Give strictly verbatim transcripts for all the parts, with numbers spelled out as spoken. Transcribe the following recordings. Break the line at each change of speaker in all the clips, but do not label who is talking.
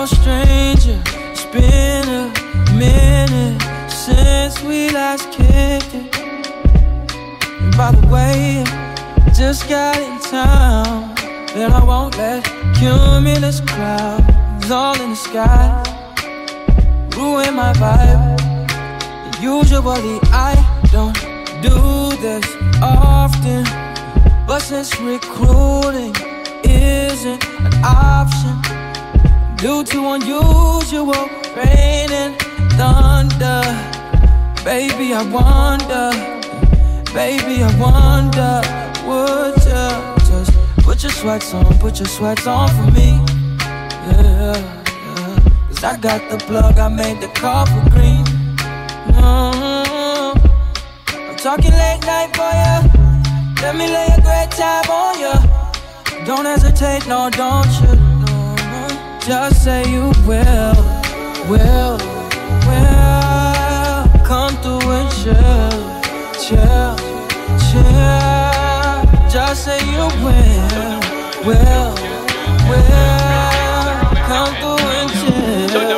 no stranger. It's been a minute since we last kicked it. And by the way, I just got in town, and I won't let cumulus clouds all in the sky ruin my vibe. And usually I don't do this often, but since recruiting isn't an option due to unusual rain and thunder, baby, I wonder, baby, I wonder, would you just put your sweats on, put your sweats on for me? Yeah, yeah. Cause I got the plug, I made the coffee green. mm-hmm. I'm talking late night for ya. Let me lay a great tab on ya. Don't hesitate, no, don't you? No, no. Just say you will, will, will. Come through and chill, chill, chill. Just say you will, will, will. Come through and chill, chill.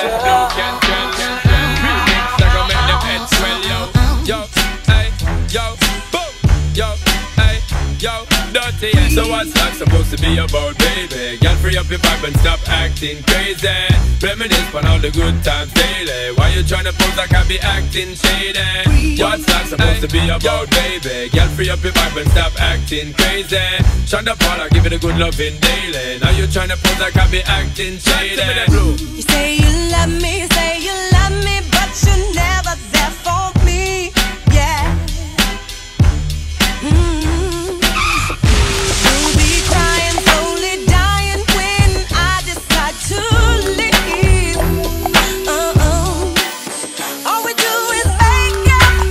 Yo, hey, yo, boom, yo, hey, yo, dirty. So what's that supposed to be about, baby? Girl, free up your vibe and stop acting crazy. Reminisce on all the good times daily. Why you tryna pose like I be acting shady? What's that supposed to be about, baby? Girl, free up your vibe and stop acting crazy. Shonda Paula, give it a good loving daily. Now you tryna pose like I be acting shady.
You say you love me, you say you love me, but you're never there for me. Yeah. Mm-hmm. You'll be crying, slowly dying when I decide to leave. Uh-oh. All we do is make up.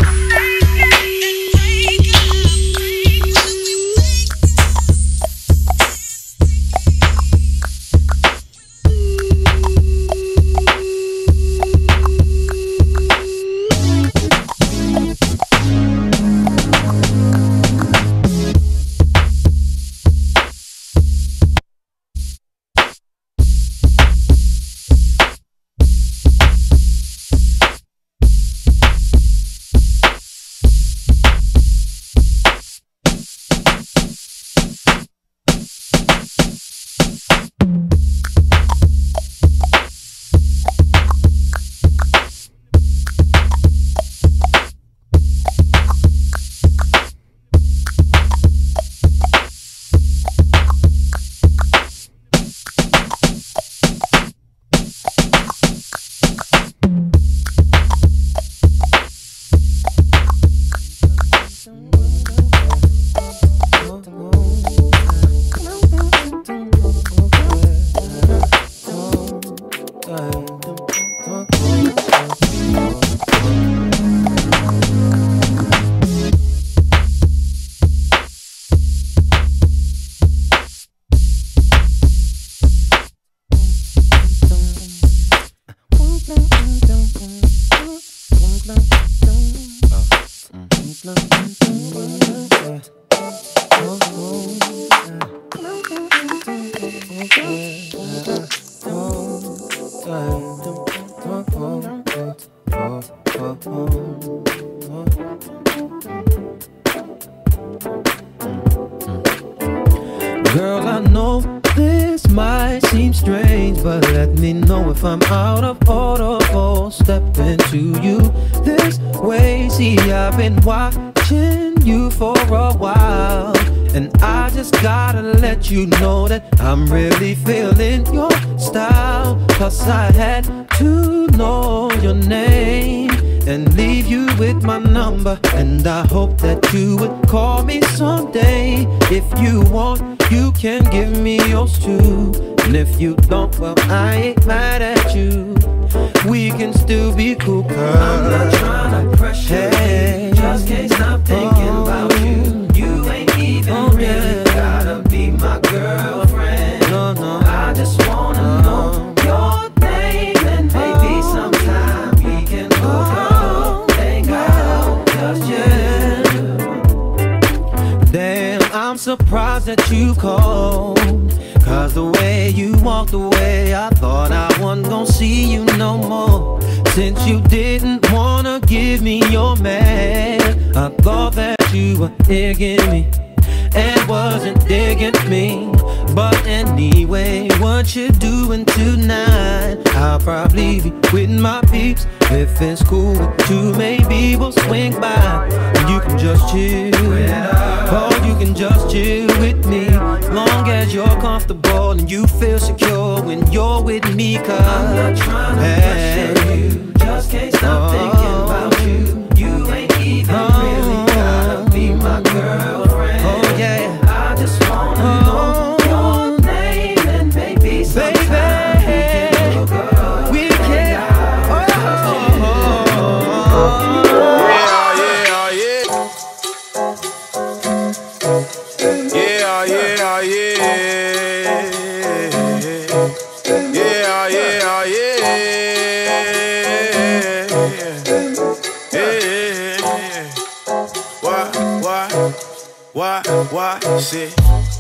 Girl, I know this might seem strange, but let me know if I'm out of order for stepping to you this way. See, I've been watching you for a while, and I just gotta let you know that I'm really feeling your style. Plus I had to know your name and leave you with my number, and I hope that you would call me someday. If you want, you can give me yours too, and if you don't, well, I ain't mad at you. We can still be cool, girl. I'm not trying to pressure you, just can't stop thinking oh, about you. You ain't even oh, really yeah. gotta be my girlfriend. No, no, I just wanna no. know your name, and maybe sometime we can hook up, hang out, just yeah. Damn, I'm surprised that you called, cause the way you walked away, I thought I see you no more. Since you didn't wanna give me your man, I thought that you were digging me and wasn't digging me. But anyway, what you doing tonight? I'll probably be with my peeps. If it's cool with you, maybe we'll swing by. You can just chill, or you can just chill with me. Long as you're comfortable and you feel secure when you're with me. Cause I'm not trying to hey, pressure you, just can't stop oh, thinking about you. You ain't even oh, really gotta be my girlfriend. Oh yeah, I just wanna oh, know your name and maybe sometime baby, we can do a girl. We can oh, oh, oh,
yeah, yeah, yeah. Yeah, yeah, yeah. Yeah, yeah, yeah. Yeah. Why, why, why, why, say?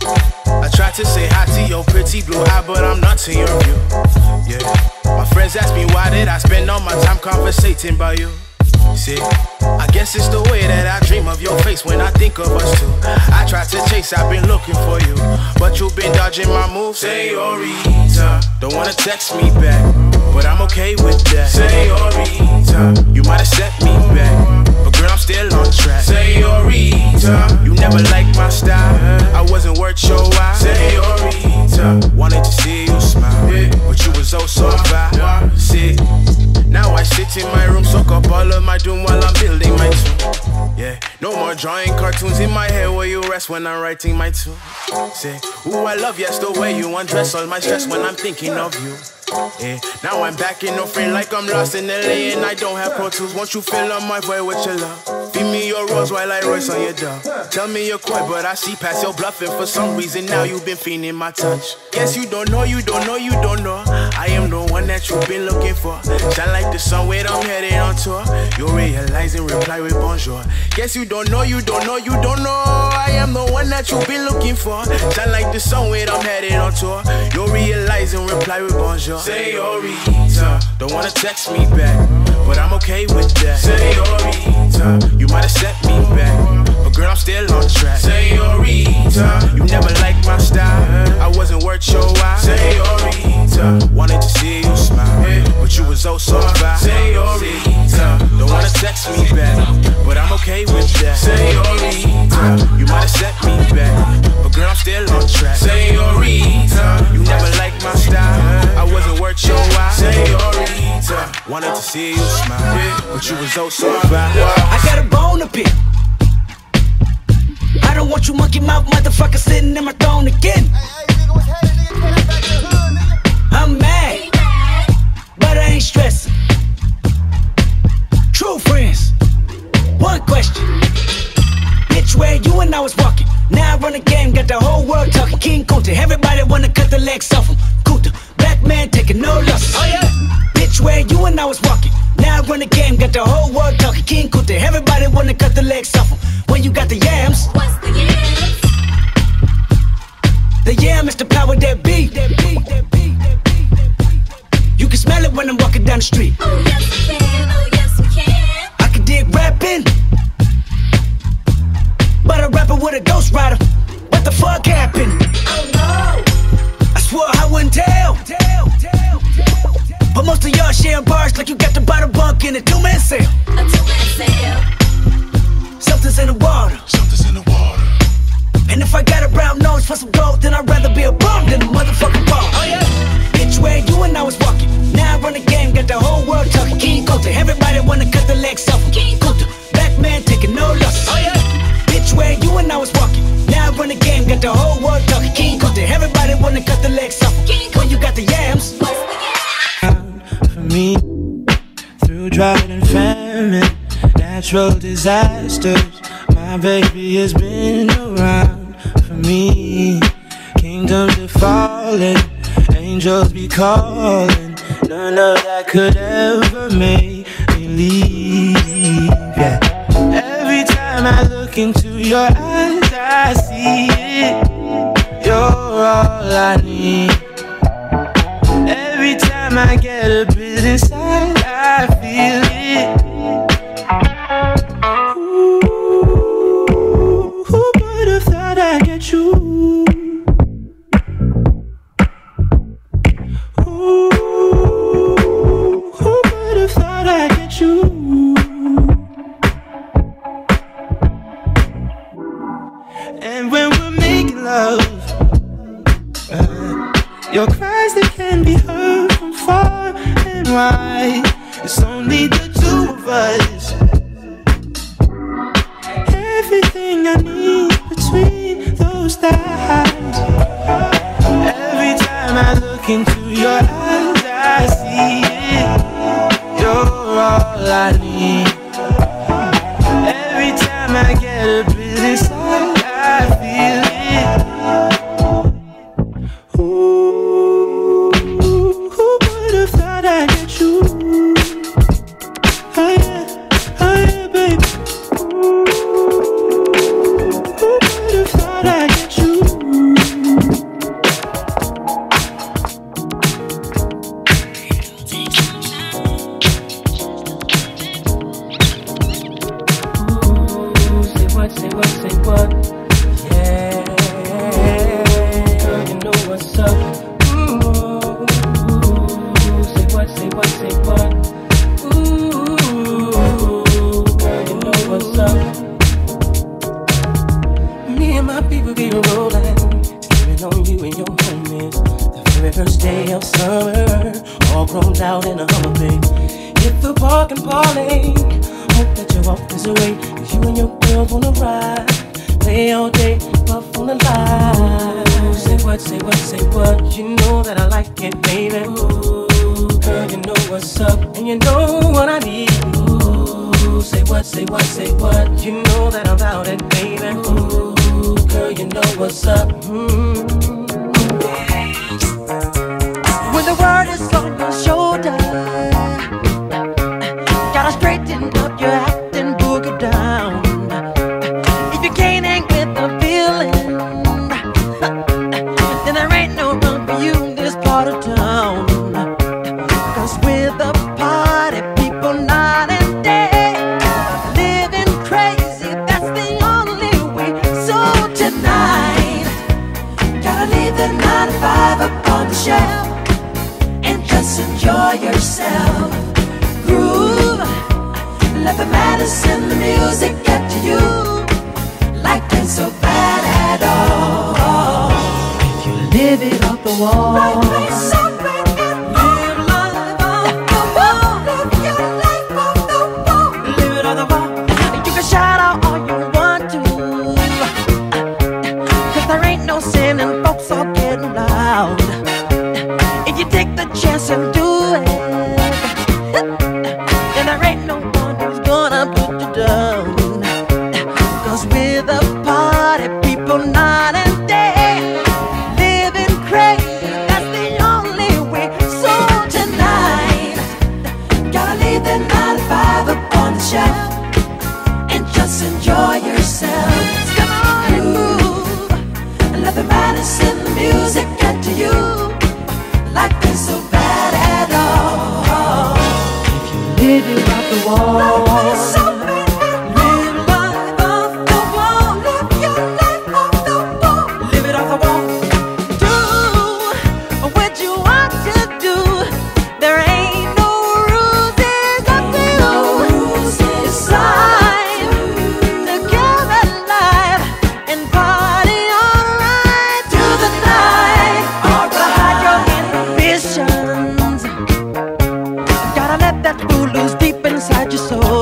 I tried to say hi to your pretty blue eye, but I'm not to your view. Yeah. My friends ask me why did I spend all my time conversating about you. See, I guess it's the way that I dream of your face when I think of us two. I tried to chase, I've been looking for you, but you've been dodging my moves. Señorita, don't wanna text me back, but I'm okay with that. Señorita, you might have set me back, but girl, I'm still on track. Señorita, you never liked my style, I wasn't worth your while. Señorita, wanted to see you smile, but you was oh so fine. See, now I sit in my room, soak up all of my doom while I'm building my tune. Yeah, no more drawing cartoons in my head where you rest when I'm writing my tune. Say, ooh, I love yes the way you undress all my stress when I'm thinking of you. Yeah, now I'm back in no frame like I'm lost in L A and I don't have Pro Tools. Won't you fill up my void with your love? Feed me your rose while I royce on your dove. Tell me you're coy, but I see past your bluffing. For some reason now you've been feeling my touch. Guess you don't know, you don't know, you don't know. I am the one that you've been looking for. Shine like the sun when I'm headed on tour. You realize and reply with bonjour. Guess you don't know, you don't know, you don't know. I am the one that you've been looking for. Shine like the sun when I'm headed on tour. You realize and reply with bonjour. Señorita, don't wanna text me back, but I'm okay with that. Señorita, you might have set me back, but girl, I'm still on track. Señorita, you never liked my style, I wasn't worth your while. Señorita, wanted to see you smile, but you was oh so fine. Señorita, don't wanna text me back, but I'm okay with that. Señorita, you might have set me back, but girl, I'm still on track. Señorita, you never liked my style, I wasn't worth your while. Señorita, wanted to see you smile, but you was oh so fine.
I got a bone to pick. I don't want you monkey mouth motherfucker sitting in my throne again. I'm mad, but I ain't stressing. True friends, one question. Bitch, where you and I was walking. Now I run the game, got the whole world talking. King Kunta, everybody wanna cut the legs off him. Kunta, black man taking no losses. Oh yeah. Bitch, where you and I was walking. Now I run the game, got the whole world talking. King Kunta, everybody wanna cut the legs off him. When you got the yams.
What's the yams?
The yam is the power that be. That be, that be, that be, that be. You can smell it when I'm walking down the street.
Oh yes we can, oh yes we can.
I can dig rapping, but a rapper with a ghost rider. What the fuck happened?
Oh no,
I swore I wouldn't tell. tell, tell, tell, tell. But most of y'all sharing bars like you got the bottom bunk in a two-man sale.
a two-man sale.
Something's in the water.
Something's in the water.
And if I got a brown nose for some gold, then I'd rather be a bum than a motherfucking bum. Oh yeah. Bitch, where you and I was walking. Now I run the game, got the whole world talking. King Kunta, everybody wanna cut the legs off him. King Kunta, black man taking no losses. Oh yeah. Bitch, where you and I was walking. Now I run the game, got the whole world talking. King Kunta, everybody wanna cut the legs off him. When you got the yams.
What's the yams?
For me, through drought and famine, natural disasters, my baby has been around for me. Kingdoms are falling, angels be calling. None of that could ever make me leave. Yeah. Every time I look into your eyes, I see it. You're all I need. Every time time I get a bit inside, I feel it. Ooh, who would have thought I'd get you? Ooh, who would have thought I'd get you? And when we're making love, uh, your cries that can be heard from far and wide. It's only the two of us. Everything I need between those thighs. Every time I look into your eyes, I see it. You're all I need. Every time I get a bit inside, I feel it. Ooh, who would have thought I'd get you? Oh yeah, oh yeah, baby. Ooh, who would have thought I'd get you? Ooh, say what, say what, say what? Yeah, girl, you know what's up. Ooh, say what, say what, say what? Ooh, girl, you know what's up. Me and my people be rolling, sleeping on you and your homies. The very first day of summer, all grown out in a Hummer Bay. Hit the park and parlay. Hope that you walk this away, 'cause you and your girls wanna ride. Play all day, puff on the line. Say what, say what, say what? You know that I like it, baby. Ooh, girl, you know what's up, and you know what I need. Ooh, say what, say what, say what? You know that I'm about it, baby. Ooh, girl, you know what's up. Mm-hmm.
When the world is on your shoulder, gotta straighten up your act and boogie down. If you can't hang with the feeling, then there ain't no room for you in this part of town. 'Cause we're the party people night and day, living crazy, that's the only way. So tonight, gotta leave the nine to five up on the shelf and just enjoy yourself. Groove, let the medicine, the music get to you. Life ain't so bad at all if you live it off the wall. Life ain't so bad at all. Live life off the wall. Live your life off the wall. Live it off the wall. You can shout out all you want to, 'cause there ain't no sin and folks all getting loud. If you take the chance and do it, then there ain't no one who's gonna put you down. 'Cause we're the party people night and day, living crazy, that's the only way. So tonight, gotta leave the nine to five up on the shelf and just enjoy yourself. Come on and move, and let the medicine, the music get to you. Life ain't so bad at all if you live it off the wall. Life ain't so bad at all. Live life off the wall. Live your life off the wall. Live it off the wall. Do what you want to do. There ain't no rules, it's up to you. Decide to come alive and party alright through the night. Or hide your ambitions. Gotta let that fool loose deep inside your soul.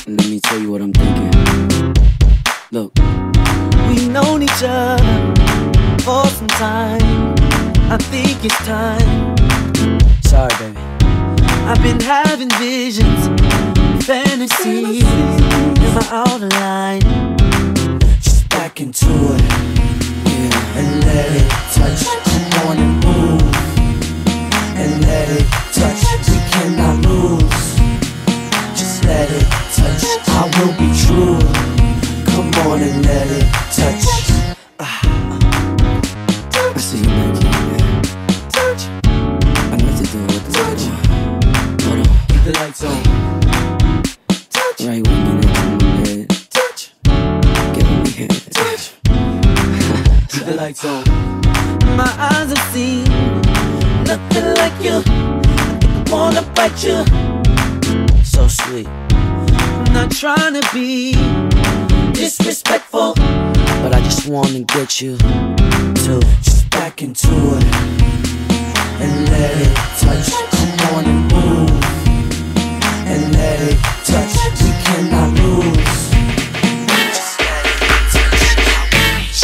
Let me tell you what I'm thinking. Look,
we've known each other for some time. I think it's time.
Sorry, baby.
I've been having visions, fantasies in my outline. Just back into it, yeah, and let it touch. Come on and move, and let it touch. We cannot lose. Just let it touch. I will be true. Come on and let it touch. Ah.
I see you like it, man.
Touch.
I know what to do with the touch. Hold on.
Keep the lights on. Touch.
Right with me next to my bed.
Touch.
Give me head.
Touch. Keep the lights on. My eyes have seen nothing like you. I wanna bite you. So sweet. I'm not trying to be disrespectful,
But I just wanna get you to
just back into it and let it touch. Come on and move and let it touch. We cannot lose. Just let it touch.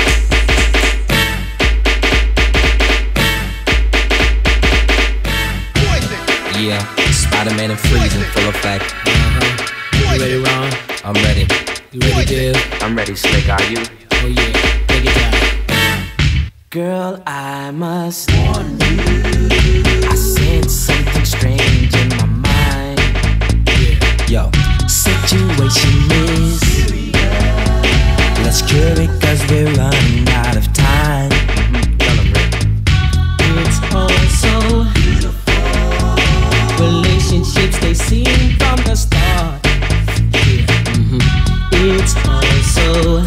Yeah, Spider-Man and Freeze in full effect. Uh-huh. You ready, Ron? I'm ready. You ready, Dave?
I'm ready, Slick, are you?
Oh yeah, take it down.
Girl, I must warn you, I sense something strange in my mind.
Yo,
Situation is serious. Let's cure it cause we're running out of time.
mm-hmm. Tell 'em, Rick.
It's all so beautiful. Relationships they seem from the start.
Yeah. Mm-hmm.
It's also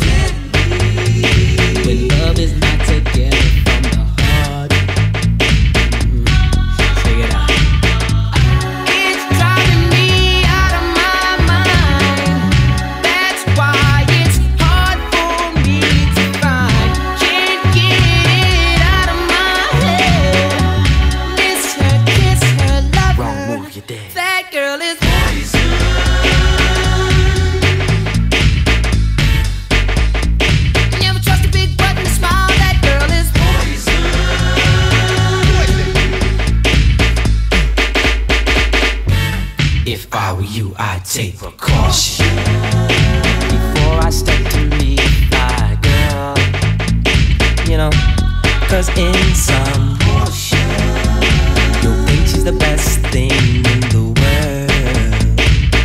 when love is not together from the heart.
Mm-hmm. Check it out.
It's driving me out of my mind. That's why it's hard for me to find. Can't get it out of my head. Miss her, kiss her, love
Wrong
her.
move, you're dead.
That girl is poison. Never trust a big button smile. That girl is poison.
If I were you, I'd take precaution.
Before I step to meet my girl, you know, cause in some you'll think she's the best thing in the world.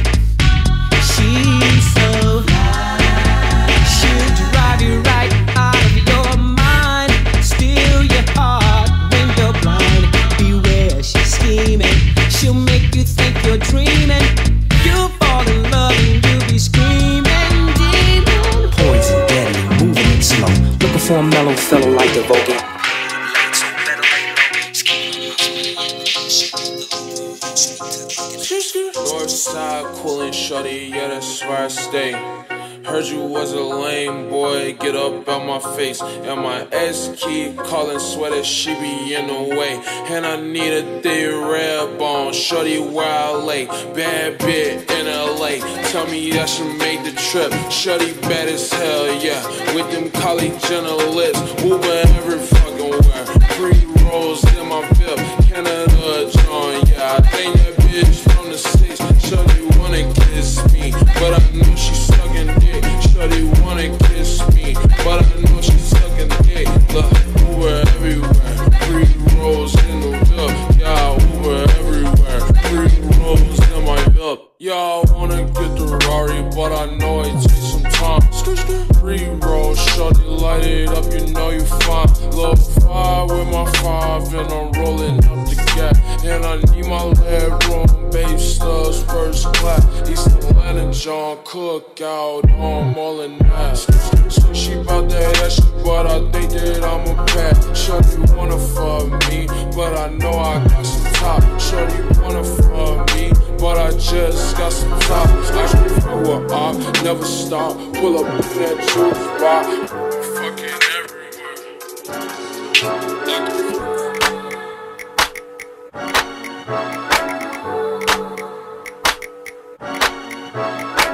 She's so fly, she'll drive you right out of your mind, steal your heart when you're blind. Beware, she's scheming, she'll make you think you're dreaming. You'll fall in love and you'll be screaming, demon.
Poison, deadly, moving it slow. Looking for a mellow fellow like the Vogue.
Northside coolin' shorty, yeah, that's where I stay. Heard you was a lame boy, get up out my face. And my ex keep calling, swear that she be in the way. And I need a thick red bone, shorty where I lay. Bad bit in L A, tell me I should make the trip. Shorty bad as hell, yeah, with them college Jenner lips. Moving every fucking where, three rolls in my VIP. Canada John, yeah, I think that bitch from the States. Shorty wanna kiss me, but I know she sucking dick. Shorty wanna kiss me, but I know she sucking dick. Look, Uber everywhere, three rolls in the whip. Yeah, Uber everywhere, three rolls in my whip. Yeah, I wanna get the Rari, but I know it takes some time. Three rolls, shorty light it up, you know you fine. Low five with my five, and I'm rolling up the gap. And I need my leg room, babe stubs, first class. East Atlanta, John Cookout, on all in that. So she bout that that shit, but I think that I'm a bad. Shorty wanna fuck me, but I know I got some top. Shorty wanna fuck me, but I just got some top. I can fuck with I never stop. Pull up in that juice spot. Fucking everywhere.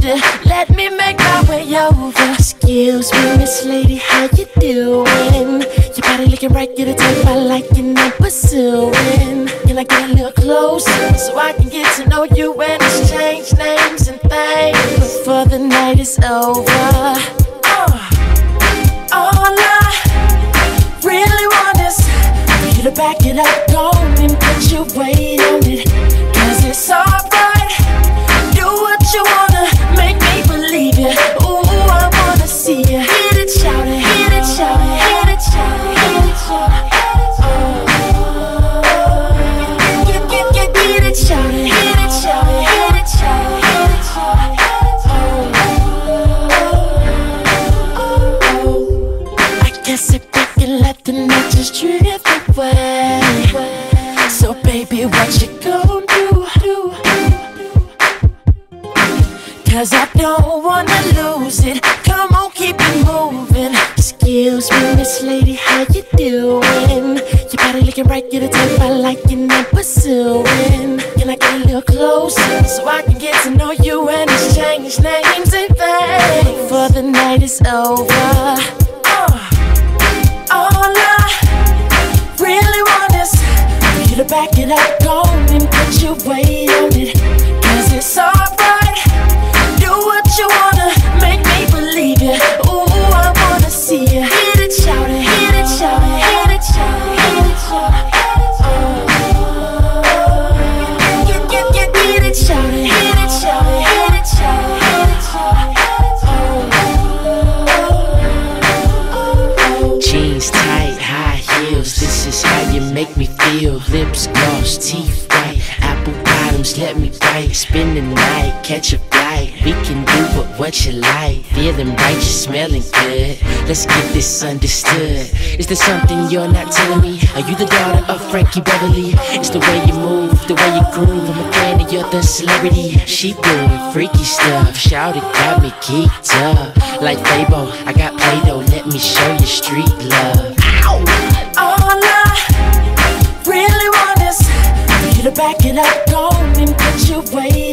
to let me make my way over. Excuse me, Miss Lady, how you doing? Your body looking right, you're the type I like and I'm pursuing. Can I get a little closer so I can get to know you and exchange names and things before the night is over? Uh, all I really want is for you to back it up, go on and put your weight on it. Cause it's alright, do what you wanna, make me believe you. Ooh, I wanna see you, hit it, shout it, hit it, shout it, hit it, shout it, hit it, shout it. Get, get, get, get it, shout it, hit it, shout it, hit it, shout it, hit it, shout it. I guess if we can let the night just drift away. So baby, what you gon' do? Cause I don't wanna lose it. Come on, keep it moving. Excuse me, Miss Lady, how you doing? Your body looking right, you're the type I like and I'm pursuing. Can I get a little closer so I can get to know you and exchange names and things before the night is over? Uh, all I really want is for you to back it up, go on and put your weight on it. Cause it's alright, do what you wanna, make me believe you. Ooh, I wanna see you, hit it, shout it, hit it, shout it, hit it, shout it, hit it, shout it. Get, get, get, get it, shout it, hit it, shout it, hit it, shout it, hit it, shout it.
Jeans tight, high heels, this is how you make me feel. Lips gloss, teeth white, apple bottoms, let me bite. Spend the night, catch a flight, we can do what, what you like. Feeling right, you're smelling good, let's get this understood. Is there something you're not telling me? Are you the daughter of Frankie Beverly? It's the way you move, the way you groove, I'm a fan and you're the celebrity. She doing freaky stuff, shout it, got me geeked up. Like Fabo, I got Play-Doh, let me show you street love.
All I really want is for you to back it up, go on and put your weight